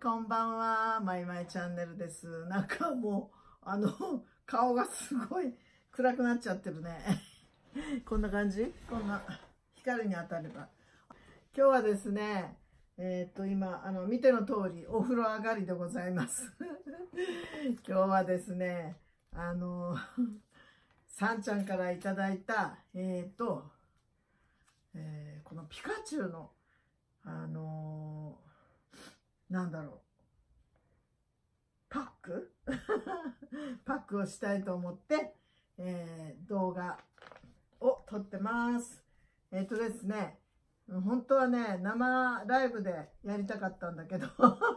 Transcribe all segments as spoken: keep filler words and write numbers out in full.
こんばんは。まいまいチャンネルです。なんかもう、あの、顔がすごい暗くなっちゃってるね。こんな感じ？こんな、光に当たれば。今日はですね、えっと、今、あの、見ての通り、お風呂上がりでございます。今日はですね、あの、さんちゃんからいただいた、えっと、えー、このピカチュウの、あのー、なんだろう、パックパックをしたいと思って、えー、動画を撮ってます。えっとですね、本当はね、生ライブでやりたかったんだけど、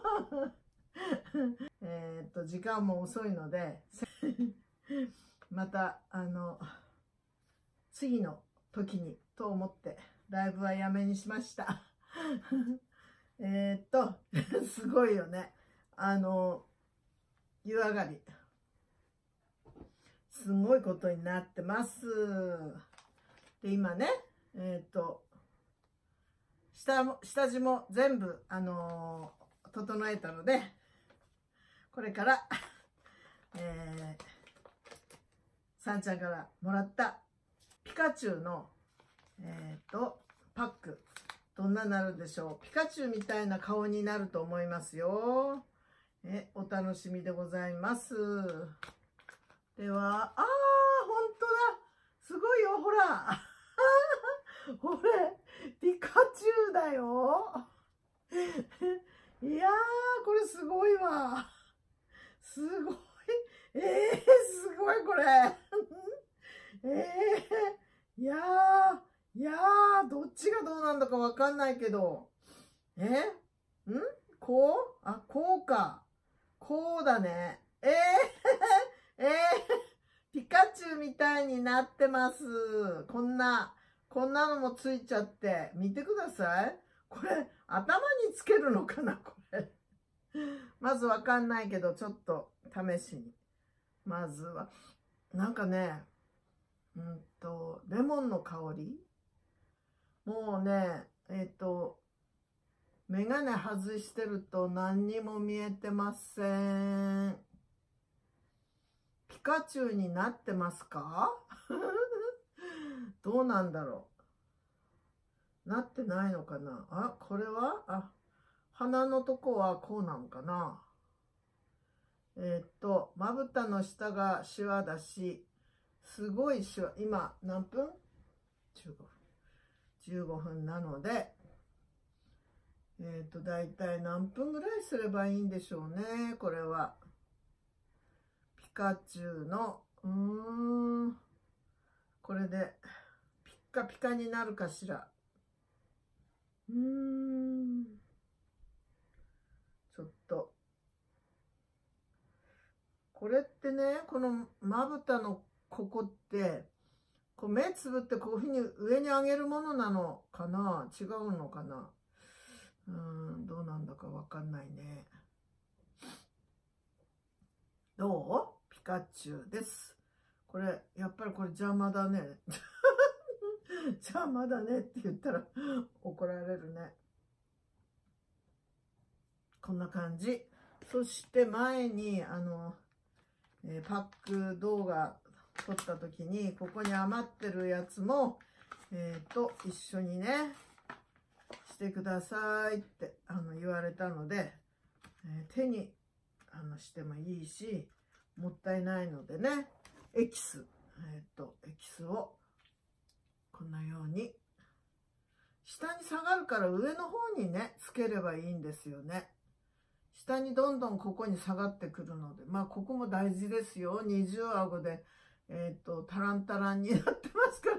えっと、時間も遅いので、また、あの、次の時にと思って、ライブはやめにしました。えっと、すごいよね。あの、湯上がり。すごいことになってます。で、今ね、えっと、下も、下地も全部、あのー、整えたので、これから、えー、さんちゃんからもらったピカチュウの、えっと、パック、どんなになるでしょう。ピカチュウみたいな顔になると思いますよ。え、お楽しみでございます。では、あー、ほんとだ。すごいよ、ほら。ほれ、ピカチュウだよ。いやー、これすごいわ。すごい。えー、すごい、これ。えー、いやー、いやー、どっちがどうなんだかわかんないけど。えんこうあ、こうか。こうだね。えー、えー、ピカチュウみたいになってます。こんな、こんなのもついちゃって。見てください。これ、頭につけるのかなこれ。まずわかんないけど、ちょっと試しに。まずは、なんかね、うんと、レモンの香りもうね、えっと、メガネ外してると何にも見えてません。ピカチュウになってますかどうなんだろう。なってないのかな。あ、これはあ、鼻のとこはこうなのかな。えーっと、まぶたの下がシワだし、すごいシワ、今何分 ?じゅうご 分。じゅうごふんなので、えーっと、だいたい何分ぐらいすればいいんでしょうね、これは。ピカチュウの、うーん、これで、ピッカピカになるかしら。うーん、ちょっと。これってね、このまぶたのここって、こう目つぶってこういうふうに上に上げるものなのかな？違うのかな？うーん、どうなんだかわかんないね。どう？ピカチュウです。これ、やっぱりこれ邪魔だね。邪魔だねって言ったら怒られるね。こんな感じ。そして前に、あの、えー、パック動画撮った時に、ここに余ってるやつも、えっと、一緒にね、してくださいってあの言われたので、えー、手にあのしてもいいし、もったいないのでね、エキス、えっと、エキスをこんなように、下に下がるから上の方にね、つければいいんですよね。下にどんどんここに下がってくるので、まあここも大事ですよ。二重顎で、えっと、タランタランになってますから。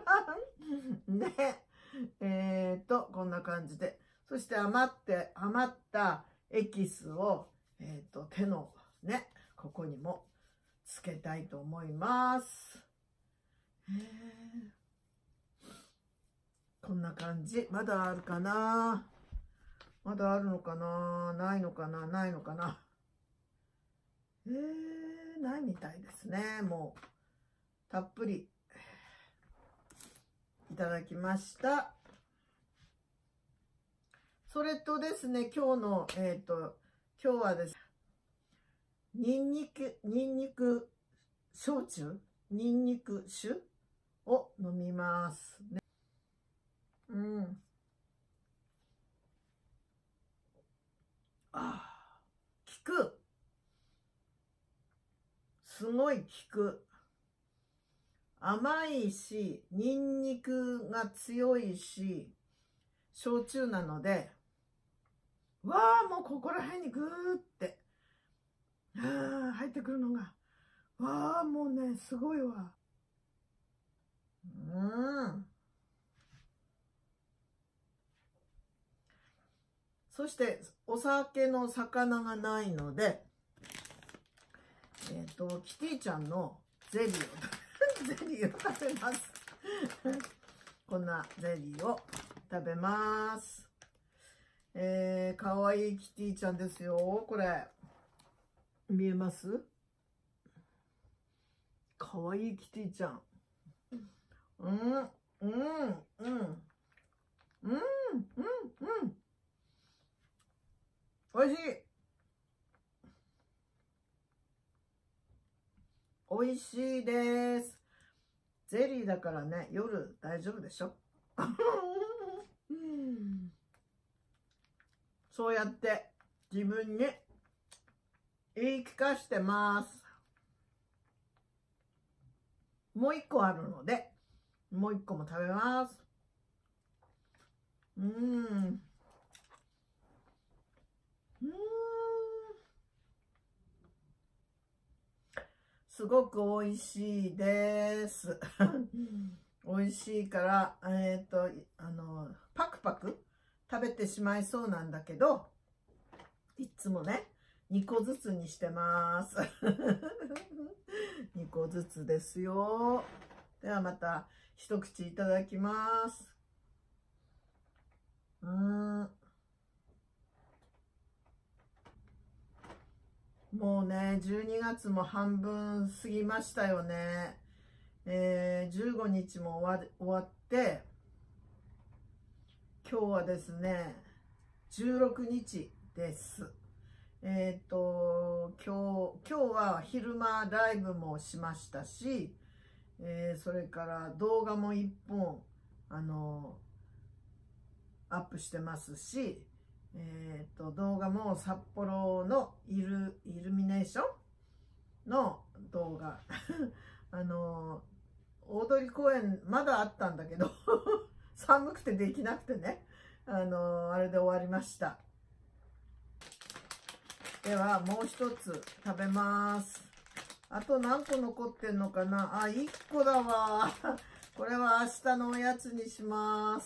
ね。えっと、こんな感じで。そして余って、余ったエキスを、えっと、手のね、ここにもつけたいと思います。こんな感じ。まだあるかな？まだあるのかな？ないのかな？ないのかな？えー、ないみたいですね。もう、たっぷりいただきました。それとですね、今日の、えっと、 今日はです。ニンニク、ニンニク焼酎ニンニク酒を飲みます。ね、うん。ああ、効く。すごい効く。甘いし、ニンニクが強いし、焼酎なので、わあ、もうここら辺にぐーって、ああ、入ってくるのが、わあ、もうね、すごいわ。うん。そして、お酒の魚がないので、えっと、キティちゃんのゼリーを、ゼリーを食べます。こんなゼリーを食べます。えー、かわいいキティちゃんですよ、これ。見えます？かわいいキティちゃん。うん、うん、うん、うん、うん、うん。おいしい。おいしいです。ゼリーだからね、夜大丈夫でしょ？そうやって自分に言い聞かしてます。もう一個あるので、もう一個も食べます。うーん。うーん。すごく美味しいです。美味しいから、えっと、あの、パクパク食べてしまいそうなんだけど、いつもね、にこずつにしてます。にこずつですよ。ではまた一口いただきます。うーん。もうね、じゅうにがつも半分過ぎましたよね。えー、じゅうごにちも終わ終わって、今日はですね、じゅうろくにちです。えっと、今日、今日は昼間ライブもしましたし、えー、それから動画もいっぽん、あの、アップしてますし、えっと、動画も札幌のイル、イルミネーションの動画。あの、大通公園まだあったんだけど、寒くてできなくてね、あの、あれで終わりました。では、もう一つ食べます。あと何個残ってんのかなあ、いっこだわ。これは明日のおやつにします。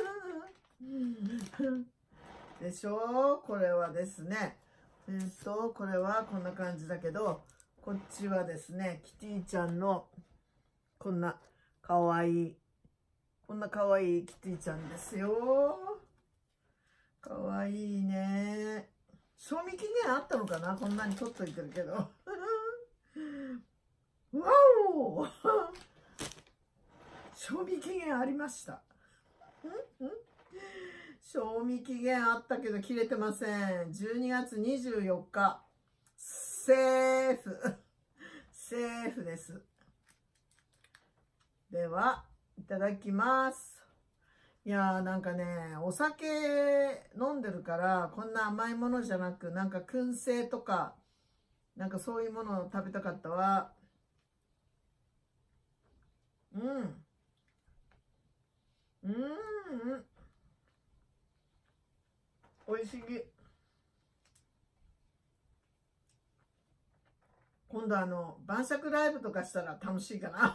でしょう？これはですね。えっと、これはこんな感じだけど、こっちはですね、キティちゃんの、こんなかわいい、こんなかわいいキティちゃんですよ。かわいいね。賞味期限あったのかな？こんなに取っといてるけど。わお賞味期限ありました。賞味期限あったけど切れてません。じゅうにがつにじゅうよっか。セーフ。セーフです。では、いただきます。いやーなんかね、お酒飲んでるから、こんな甘いものじゃなく、なんか燻製とか、なんかそういうものを食べたかったわ。うん。うん。おいしい。今度あの、晩酌ライブとかしたら楽しいかな。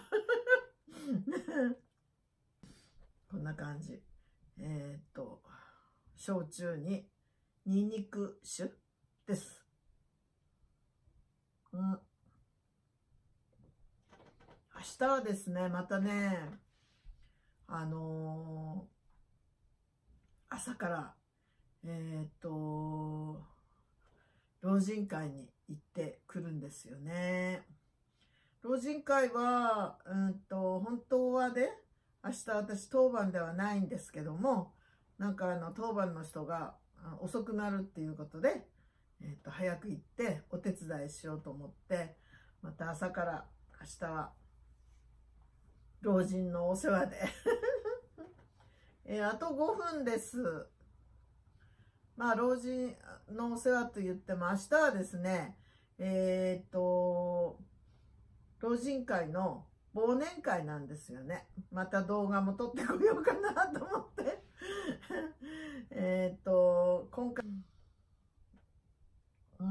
こんな感じ。えー、っと、焼酎にニンニク酒です。うん。明日はですね、またね、あのー、朝から、えー、っと、老人会に行ってくるんですよね。老人会は、うんと、本当はね、明日私当番ではないんですけども、なんかあの当番の人が遅くなるっていうことで、 えっと、早く行ってお手伝いしようと思って、また朝から明日は老人のお世話で、えー、あとごふんです。まあ、老人のお世話と言っても、明日はですね、えー、っと、老人会の忘年会なんですよね。また動画も撮ってこようかなと思って。えっと、今回、うん。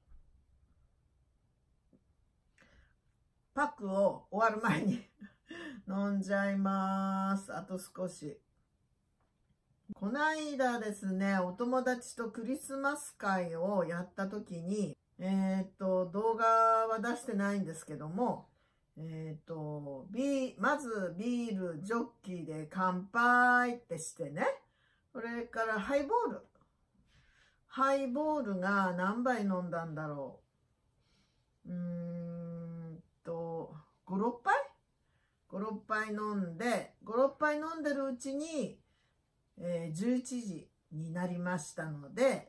パックを終わる前に飲んじゃいます。あと少し。こないだですね、お友達とクリスマス会をやった時に、えっと、動画は出してないんですけども、えっと、ビまずビール、ジョッキーで乾杯ってしてね。それからハイボール。ハイボールが何杯飲んだんだろう。うーんと、ご、ろっぱい ?ご、ろっぱい飲んで、ご、ろっぱい飲んでるうちに、えー、じゅういちじになりましたので、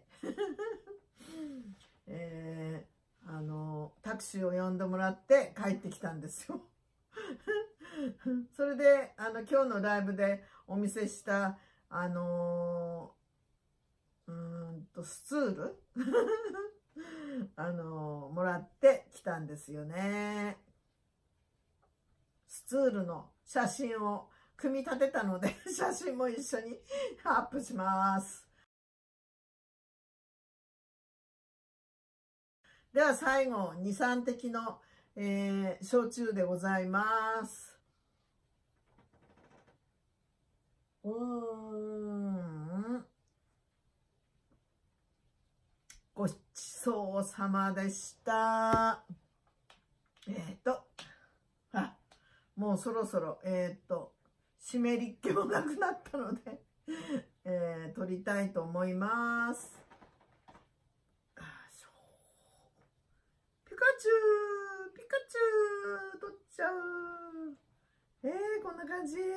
えー、あのタクシーを呼んでもらって帰ってきたんですよ。それであの今日のライブでお見せしたあのー、うーんとスツールあのー、もらってきたんですよね。スツールの写真を組み立てたので、写真も一緒にアップします。では最後、に、さん滴の、えー、焼酎でございます。うーん。ごちそうさまでした。えっと、あ、もうそろそろ、えっと、湿りっ気もなくなったので、えー、撮りたいと思います。ピカチュウ、ピカチュウ、撮っちゃう。えー、こんな感じ。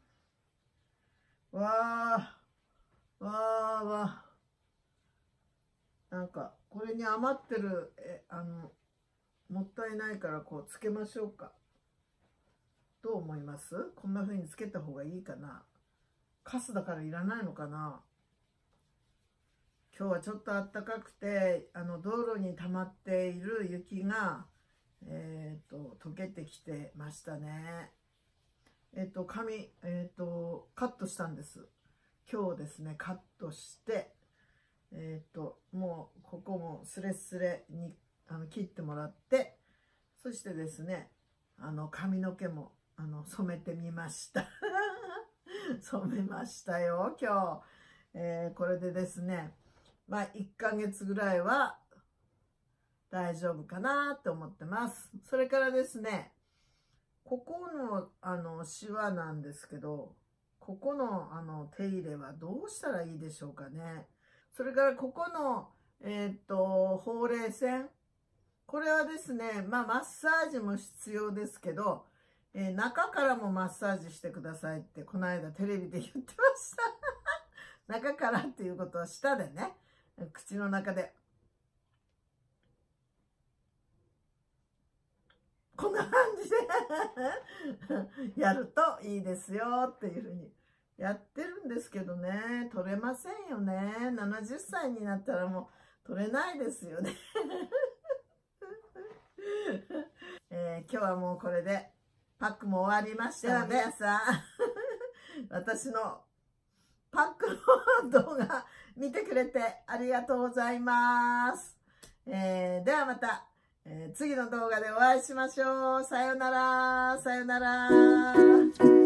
わー、わーわー。なんか、これに余ってる、え、あの、もったいないからこうつけましょうか。どう思います？こんな風につけた方がいいかな。カスだからいらないのかな。今日はちょっと暖かくて、あの道路に溜まっている雪が、えっと、溶けてきてましたね。えっと、髪、えっと、カットしたんです。今日ですね、カットして、えっと、もう、ここもスレスレにあの切ってもらって、そしてですね、あの、髪の毛も、あの、染めてみました。染めましたよ、今日。えー、これでですね、まあ、いっかげつぐらいは大丈夫かなって思ってます。それからですね、ここの、あの、シワなんですけど、ここの、あの、手入れはどうしたらいいでしょうかね。それから、ここの、えー、っと、ほうれい線。これはですね、まあ、マッサージも必要ですけど、えー、中からもマッサージしてくださいって、この間テレビで言ってました。中からっていうことは舌でね、口の中で。こんな感じでやるといいですよっていうふうにやってるんですけどね、取れませんよね。ななじゅっさいになったらもう取れないですよね。えー、今日はもうこれでパックも終わりましたので、皆さん私のパックの動画見てくれてありがとうございます。えー、ではまた、えー、次の動画でお会いしましょう。さよなら、さよなら。